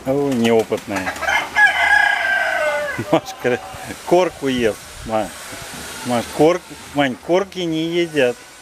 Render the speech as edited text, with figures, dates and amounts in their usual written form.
О, неопытная. Машка корку ест. Маш, Мань, корки не едят.